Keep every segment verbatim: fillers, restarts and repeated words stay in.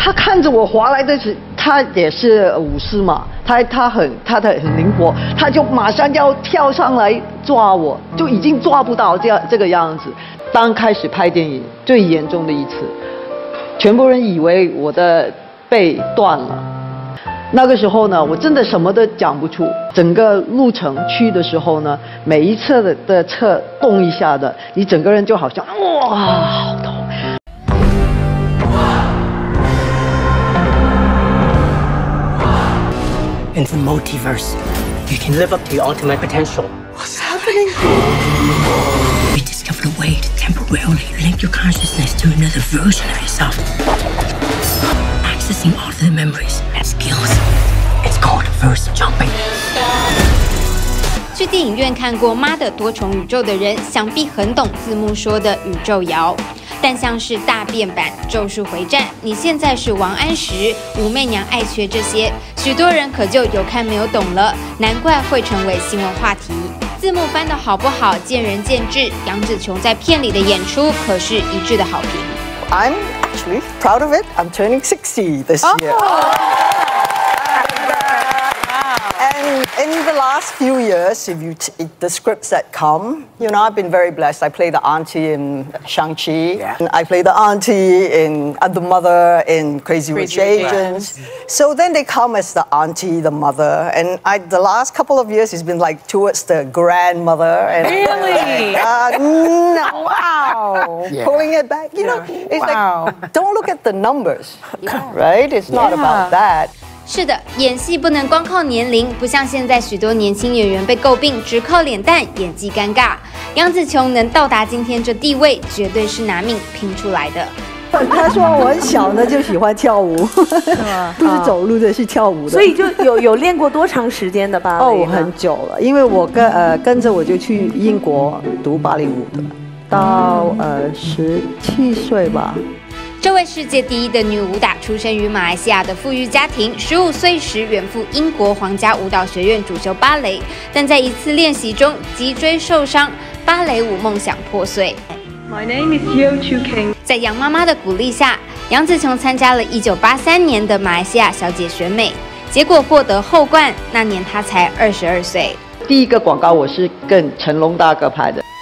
他看着我滑来的时，他也是武士嘛，他他很他的很灵活，他就马上要跳上来抓我，就已经抓不到这样这个样子。刚开始拍电影最严重的一次，全部人以为我的背断了。那个时候呢，我真的什么都讲不出。整个路程去的时候呢，每一侧的的侧动一下的，你整个人就好像哇，好痛。 In the multiverse, you can live up to your ultimate potential. What's happening? We discovered a way to temporarily link your consciousness to another version of yourself. Accessing all of the memories and skills. It's called verse jumping. 去电影院看过《妈的多重宇宙》的人，想必很懂字幕说的宇宙摇。但像是大变版、咒术回战、你现在是王安石、武媚娘爱缺这些，许多人可就有看没有懂了，难怪会成为新闻话题。字幕翻得好不好，见仁见智。杨紫琼在片里的演出可是一致的好评。 I'm actually proud of it. I'm turning sixty this year. And in the last few years, if you t the scripts that come, you know, I've been very blessed. I play the auntie in Shang-Chi. Yeah. And I play the auntie in uh, the mother in Crazy, Crazy Rich Asians. So then they come as the auntie, the mother, and I, the last couple of years has been like towards the grandmother. And really? Uh, no, wow. Yeah. Pulling it back, you yeah. know, it's wow. like, don't look at the numbers, yeah. right? It's not yeah. about that. 是的，演戏不能光靠年龄，不像现在许多年轻演员被诟病只靠脸蛋，演技尴尬。杨紫琼能到达今天这地位，绝对是拿命拼出来的。 他说我很小呢就喜欢跳舞，是吗？不是走路的，是跳舞的。 所以就有有练过多长时间的芭蕾？ 哦，很久了，因为我跟呃跟着我就去英国读芭蕾舞的，到呃十七岁吧。 这位世界第一的女武打，出生于马来西亚的富裕家庭，十五岁时远赴英国皇家舞蹈学院主修芭蕾，但在一次练习中脊椎受伤，芭蕾舞梦想破碎。 My name is Yeo Chu King。 在杨妈妈的鼓励下，杨紫琼参加了一九八三年的马来西亚小姐选美，结果获得后冠。那年她才二十二岁。 第一个广告我是跟成龙大哥拍的。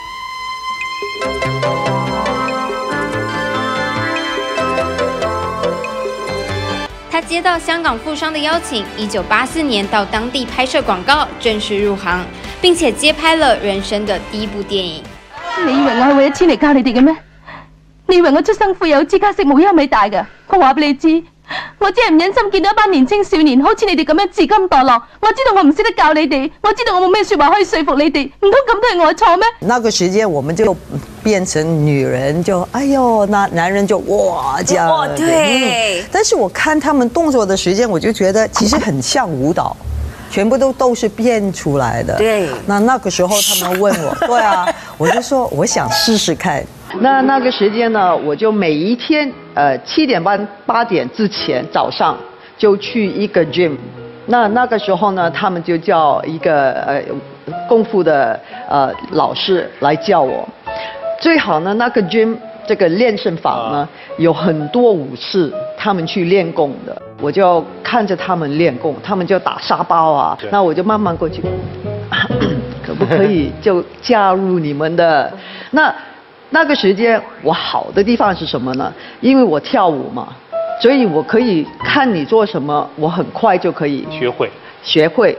他接到香港富商的邀请，一九八四年到当地拍摄广告，正式入行，并且接拍了人生的第一部电影。 你以為我係為咗錢嚟教你哋嘅咩？你以為我出生富有，資格食無憂美大㗎？我話俾你知，我只係唔忍心見到一班年青少年好似你哋咁樣自甘墮落。我知道我唔識得教你哋，我知道我冇咩説話可以說服你哋，唔通咁都係我錯咩？ 那個時間我們就變成女人就哎呦，那男人就哇這樣。 哦，對。 嗯，但是我看他們動作的時間，我就覺得其實很像舞蹈。全部都都是變出來的。 對。 那那個時候他們問我，對啊，我就說我想試試看。 那那個時間呢，我就每一天，呃，七點半八點之前早上就去一個 gym。那那個時候呢，他們就叫一個呃功夫的呃老師來教我。最好呢，那個 gym 這個練身房呢，有很多武士，他們去練功的。我就看着他們練功，他們就打沙包啊，那我就慢慢過去，可不可以就加入你們的？那那個時間我好的地方是什麼呢？因為我跳舞嘛，所以我可以看你做什麼，我很快就可以學會。 學會。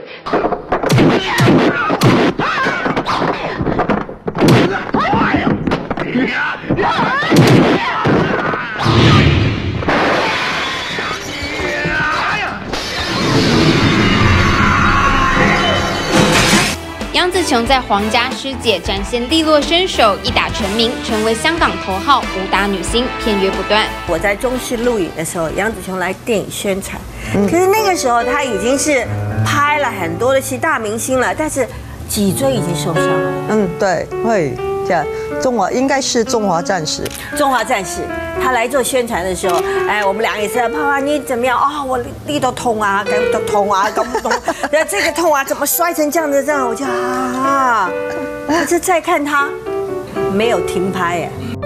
杨紫琼在皇家师姐展现利落身手，一打成名，成为香港头号武打女星，片约不断。 我在中视录影的时候，杨紫琼来电影宣传，嗯、可是那个时候她已经是拍了很多的戏，大明星了，但是脊椎已经受伤了。 嗯，对，会这样。中华应该是中华战士。 中华战士，他来做宣传的时候，哎，我们俩也是，爸爸你怎么样啊、哦？我力都痛啊，感都痛啊，搞不懂，那这个痛啊，怎么摔成这样子？这样我就啊，可是再看他没有停拍哎。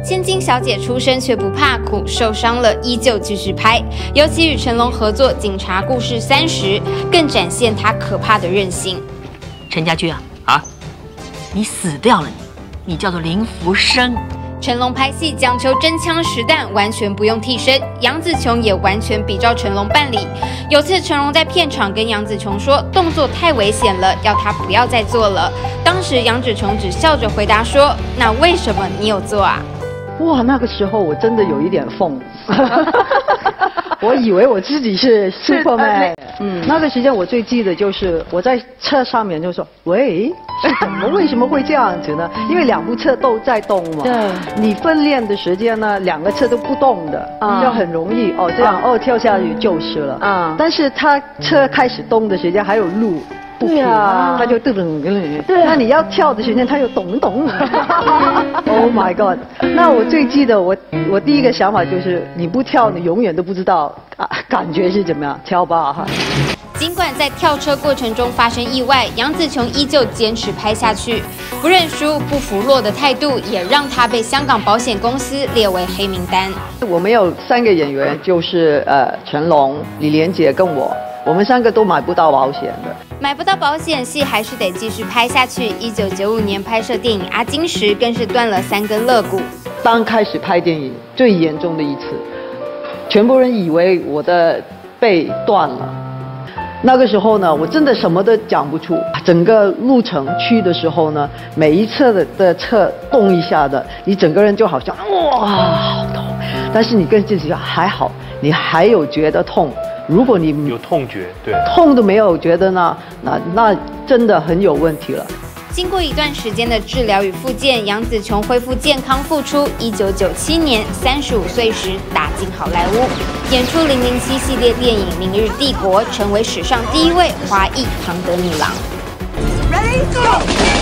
千金小姐出身却不怕苦，受伤了依旧继续拍。尤其与成龙合作《警察故事三十》，更展现她可怕的韧性。 陈家驹啊啊，你死掉了你，你叫做林福生。 成龙拍戏讲求真枪实弹，完全不用替身。杨紫琼也完全比照成龙办理。有次成龙在片场跟杨紫琼说，动作太危险了，要他不要再做了。当时杨紫琼只笑着回答说：“那为什么你有做啊？” 哇，那个时候我真的有一点疯，我以为我自己是 Superman。嗯，那个时间我最记得就是我在车上面就说：“喂，怎么为什么会这样子呢？因为两部车都在动嘛。对，你分练的时间呢，两个车都不动的，啊、就很容易哦，这样、啊、哦跳下去就是了。啊，但是它车开始动的时间还有路。”不平，啊、他就噔噔噔，对、啊，那你要跳的时间，他又咚咚。Oh my god！ 那我最记得我我第一个想法就是，你不跳，你永远都不知道啊感觉是怎么样，跳吧哈。 尽管在跳车过程中发生意外，杨紫琼依旧坚持拍下去，不认输、不服落的态度，也让她被香港保险公司列为黑名单。 我们有三个演员，就是呃成龙、李连杰跟我。我们三个都买不到保险的， 买不到保险戏还是得继续拍下去。一九九五年拍摄电影《阿金》时，更是断了三根肋骨。 刚开始拍电影最严重的一次，全部人以为我的背断了。那个时候呢，我真的什么都讲不出。整个路程去的时候呢，每一侧的的侧动一下的，你整个人就好像哇好痛，但是你跟自己说还好，你还有觉得痛。如果你有痛觉，对， 痛都没有觉得呢，那那真的很有问题了。 经过一段时间的治疗与复健，杨紫琼恢复健康复出。一九九七年，三十五岁时打进好莱坞，演出《零零七》系列电影《明日帝国》，成为史上第一位华裔庞德女郎。Ready go！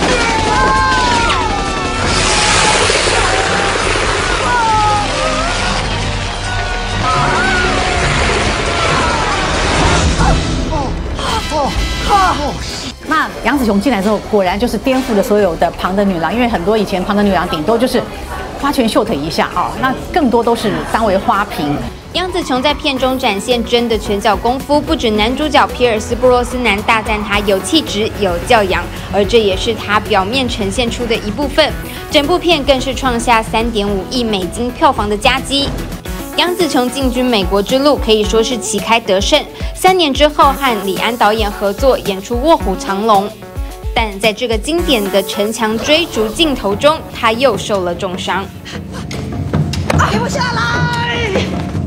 那杨紫琼进来之后，果然就是颠覆了所有的庞德女郎，因为很多以前庞德女郎顶多就是花拳绣腿一下啊、哦，那更多都是当为花瓶。 杨紫琼在片中展现真的拳脚功夫，不止男主角皮尔斯·布洛斯南大赞她有气质、有教养，而这也是她表面呈现出的一部分。整部片更是创下三点五亿美金票房的佳绩。杨紫琼进军美国之路可以说是旗开得胜。三年之后和李安导演合作演出《卧虎藏龙》，但在这个经典的城墙追逐镜头中，他又受了重伤。 给我下来！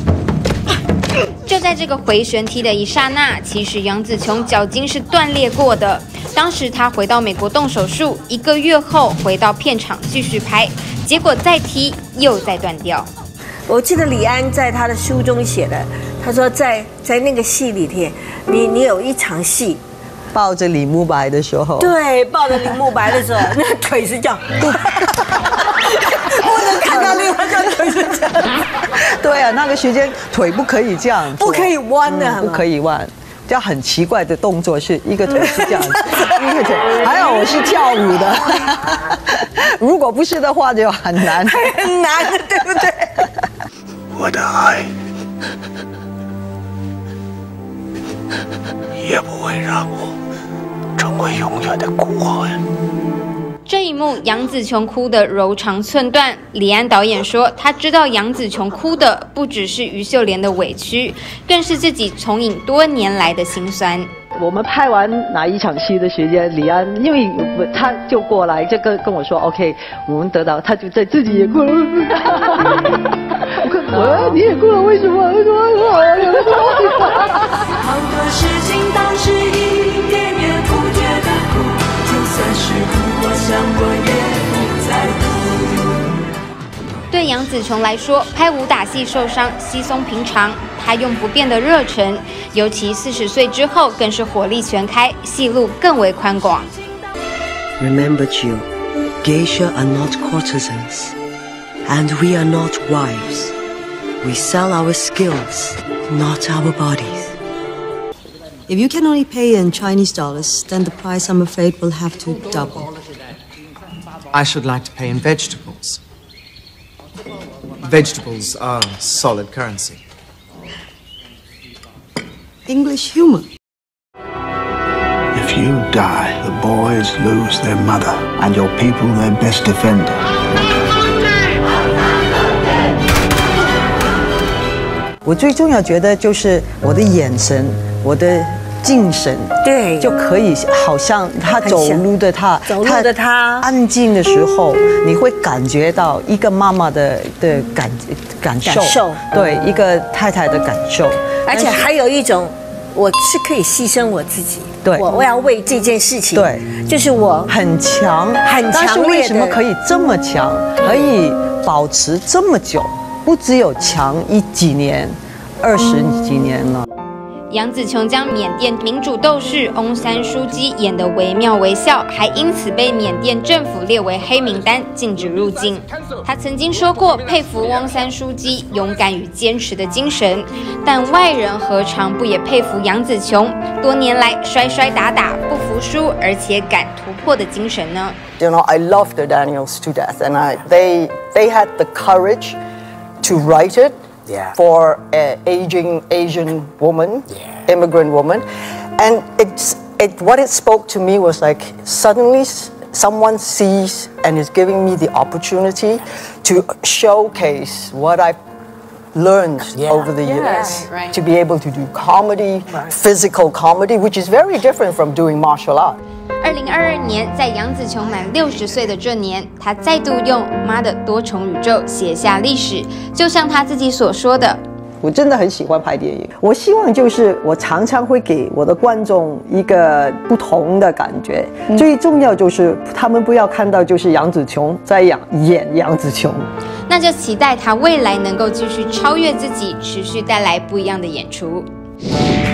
就在这个回旋踢的一刹那，其实杨紫琼脚筋是断裂过的。当时她回到美国动手术，一个月后回到片场继续拍，结果再踢又再断掉。 我记得李安在他的书中写的，他说在在那个戏里面，你你有一场戏， 抱着李慕白的时候， 对，抱着李慕白的时候，那腿是这样，不能看到另外一条腿是这样。 对啊，那个时间腿不可以这样， 不可以弯的、嗯， 不可以弯。这样很奇怪的动作，是一个腿是这样子，一个腿。还好我是跳舞的，如果不是的话就很难， 很难，对不对？ 我的爱也不会让我成为永远的孤魂。 这一幕，杨紫琼哭得柔肠寸断。李安导演说，他知道杨紫琼哭的不只是于秀莲的委屈，更是自己从影多年来的辛酸。 我们拍完哪一场戏的时间，李安因为他就过来，就跟跟我说 ，OK， 我们得到，他就在自己也哭了。我你也哭了，为什么？为什么？ 好多事情当时一点也不觉得苦，就算是苦，我想我也不在乎。 对杨紫琼来说，拍武打戏受伤稀松平常。她用不变的热忱，尤其四十岁之后，更是火力全开，戏路更为宽广。 Remember, Jill, geisha are not courtesans, and we are not wives. We sell our skills, not our bodies. If you can only pay in Chinese dollars, then the price, I'm afraid, will have to double. I should like to pay in vegetables. Vegetables are solid currency. English humor. If you die, the boys lose their mother, and your people their best defender. 我最重要觉得就是我的眼神，我的精神， 对， 就可以好像他走路的他， 走路的他， 安静的时候，你会感觉到一个妈妈的的感感受， 感受对，一个太太的感受， 而且还有一种，我是可以牺牲我自己， 对， 我我要为这件事情， 对， 就是我很强， 很强烈的。 但是为什么可以这么强，可以保持这么久？不只有强一几年，二十几年了。 杨紫琼将缅甸民主斗士翁山书记演得惟妙惟肖，还因此被缅甸政府列为黑名单，禁止入境。她曾经说过佩服翁山书记勇敢与坚持的精神，但外人何尝不也佩服杨紫琼多年来摔摔打打、不服输，而且敢突破的精神呢？ You know, I love the Daniels to death, and I they they had the courage to write it. Yeah. For an aging Asian woman, yeah. immigrant woman, and it's it. What it spoke to me was like suddenly someone sees and is giving me the opportunity to showcase what I've learned yeah. over the years. Yeah, right. To be able to do comedy, right. physical comedy, which is very different from doing martial art. 二零二二年，在杨紫琼满六十岁的这年，她再度用《妈的多重宇宙》写下历史。就像她自己所说的：“ 我真的很喜欢拍电影，我希望就是我常常会给我的观众一个不同的感觉。嗯、最重要就是他们不要看到就是杨紫琼在演演杨紫琼。 那就期待她未来能够继续超越自己，持续带来不一样的演出。